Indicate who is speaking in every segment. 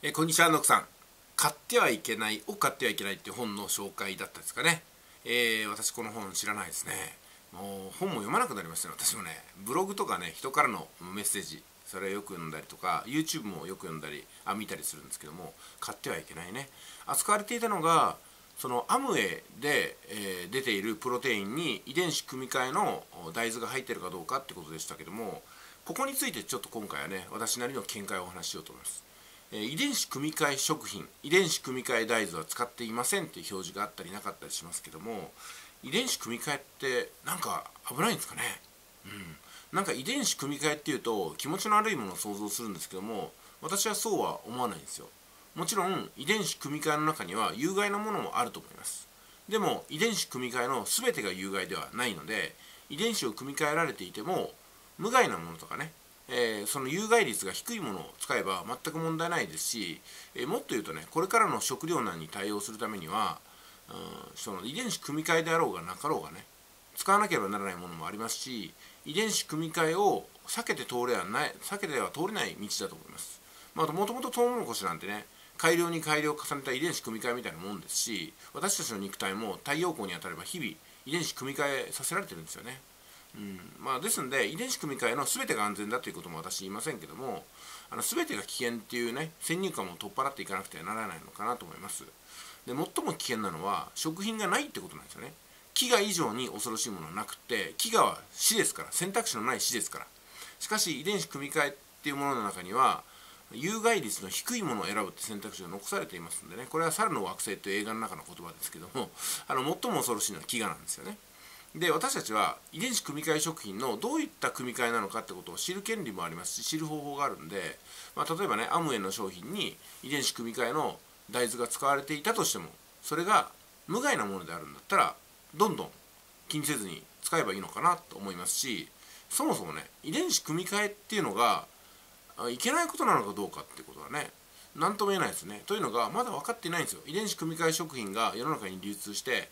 Speaker 1: こんにちは、ノクさん。買ってはいけないを買ってはいけないっていう本の紹介だったですかね。私この本知らないですね。もう本も読まなくなりましたね。私もね、ブログとかね、人からのメッセージ、それをよく読んだりとか、YouTube もよく読んだり、見たりするんですけども、買ってはいけないね。扱われていたのが、そのアムウェイで、出ているプロテインに遺伝子組み換えの大豆が入っているかどうかってことでしたけども、ここについてちょっと今回はね、私なりの見解をお話ししようと思います。遺伝子組み換え食品、遺伝子組み換え大豆は使っていませんっていう表示があったりなかったりしますけども、遺伝子組み換えってなんか危ないんですかね。なんか遺伝子組み換えっていうと気持ちの悪いものを想像するんですけども、私はそうは思わないんですよ。もちろん遺伝子組み換えの中には有害なものもあると思います。でも遺伝子組み換えの全てが有害ではないので、遺伝子を組み換えられていても無害なものとかね、その有害率が低いものを使えば全く問題ないですし、もっと言うとね、これからの食糧難に対応するためには、その遺伝子組み換えであろうがなかろうがね、使わなければならないものもありますし、遺伝子組み換えを避けては通れない道だと思います。もともとトウモロコシなんてね、改良に改良を重ねた遺伝子組み換えみたいなもんですし、私たちの肉体も太陽光に当たれば日々遺伝子組み換えさせられてるんですよね。ですので遺伝子組み換えの全てが安全だということも私言いませんけども、全てが危険っていうね、先入観を取っ払っていかなくてはならないのかなと思います。で、最も危険なのは食品がないってことなんですよね。飢餓以上に恐ろしいものはなくって、飢餓は死ですから、選択肢のない死ですから。しかし遺伝子組み換えっていうものの中には有害率の低いものを選ぶって選択肢が残されていますのでね、これは猿の惑星という映画の中の言葉ですけども、最も恐ろしいのは飢餓なんですよね。で、私たちは遺伝子組み換え食品のどういった組み換えなのかってことを知る権利もありますし、知る方法があるんで、例えばね、アムウェイの商品に遺伝子組み換えの大豆が使われていたとしても、それが無害なものであるんだったらどんどん気にせずに使えばいいのかなと思いますし、そもそもね、遺伝子組み換えっていうのがいけないことなのかどうかっていうことはね、何とも言えないですね。というのがまだ分かっていないんですよ。遺伝子組み換え食品が世の中に流通して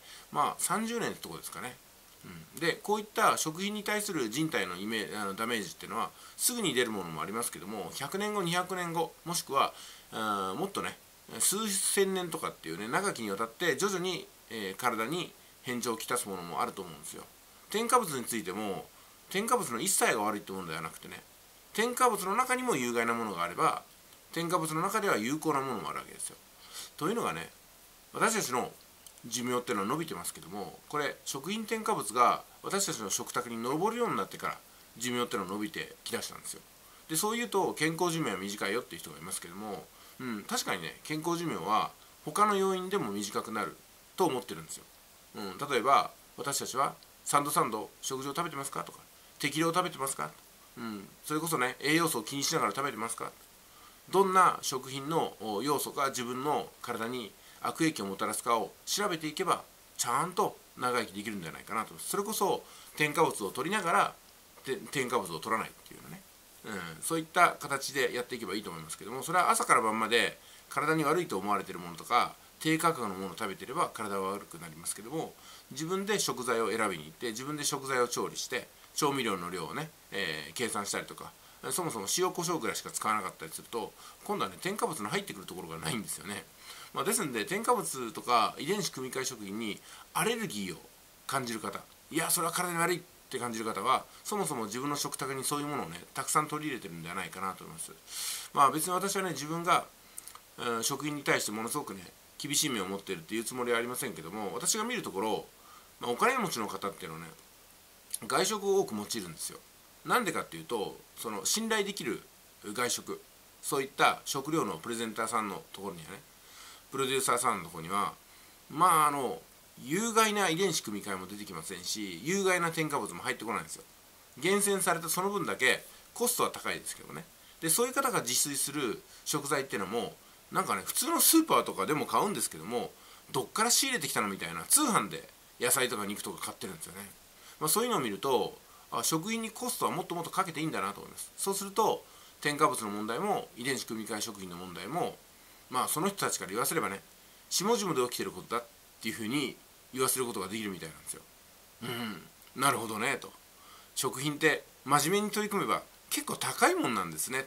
Speaker 1: 30年ってとこですかね。で、こういった食品に対する人体のダメージっていうのはすぐに出るものもありますけども、100年後200年後もしくはもっとね、数千年とかっていうね、長きにわたって徐々に、体に変調をきたすものもあると思うんですよ。添加物についても添加物の一切が悪いってものではなくてね、添加物の中にも有害なものがあれば添加物の中では有効なものもあるわけですよ。というのがね、私たちの寿命っていうのは伸びてますけども、これ食品添加物が私たちの食卓に上るようになってから寿命っていうのは伸びてきだしたんですよ。で、そう言うと健康寿命は短いよっていう人がいますけども、確かにね、健康寿命は他の要因でも短くなると思ってるんですよ。例えば私たちはサンド食事を食べてますかとか、適量食べてますか、それこそね、栄養素を気にしながら食べてますか、どんな食品の要素が自分の体に悪影響をもたらすかを調べていけばちゃんと長生きできるんじゃないかなと。それこそ添加物を取りながら添加物を取らないっていうのね、そういった形でやっていけばいいと思いますけども、それは朝から晩まで体に悪いと思われているものとか低価格のものを食べていれば体は悪くなりますけども、自分で食材を選びに行って自分で食材を調理して調味料の量をね、計算したりとか、そもそも塩コショウぐらいしか使わなかったりすると今度はね、添加物の入ってくるところがないんですよね。ですので添加物とか遺伝子組み換え食品にアレルギーを感じる方、いやそれは体に悪いって感じる方は、そもそも自分の食卓にそういうものをねたくさん取り入れてるんではないかなと思います。別に私はね、自分が、食品に対してものすごくね厳しい目を持っているっていうつもりはありませんけども、私が見るところ、お金持ちの方っていうのはね、外食を多く用いるんですよ。なんでかっていうと、その信頼できる外食、そういった食料のプレゼンターさんのところにはね、プロデューサーさんのところには有害な遺伝子組み換えも出てきませんし、有害な添加物も入ってこないんですよ。厳選されたその分だけコストは高いですけどね。で、そういう方が自炊する食材っていうのもなんかね、普通のスーパーとかでも買うんですけども、どっから仕入れてきたのみたいな、通販で野菜とか肉とか買ってるんですよね。そういうのを見ると、食品にコストはもっともっとかけていいんだなと思います。そうすると添加物の問題も遺伝子組み換え食品の問題も、その人たちから言わせればね、下々で起きてることだっていうふうに言わせることができるみたいなんですよ。なるほどねと。食品って真面目に取り組めば結構高いもんなんですねと。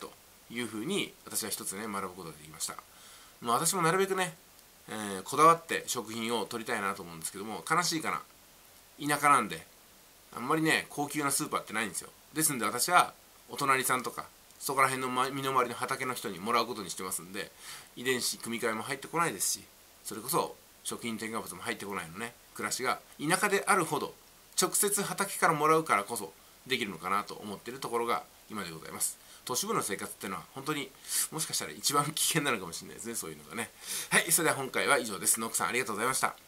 Speaker 1: いうふうに私は一つね学ぶことができました。私もなるべくね、こだわって食品を取りたいなと思うんですけども、悲しいかな、田舎なんであんまりね高級なスーパーってないんですよ。ですんで私はお隣さんとかそこら辺の身の回りの畑の人にもらうことにしてますんで、遺伝子組み換えも入ってこないですし、それこそ食品添加物も入ってこないのね、暮らしが田舎であるほど直接畑からもらうからこそできるのかなと思っているところが今でございます。都市部の生活っていうのは本当にもしかしたら一番危険なのかもしれないですね、そういうのがね。はい、それでは今回は以上です。ノックさんありがとうございました。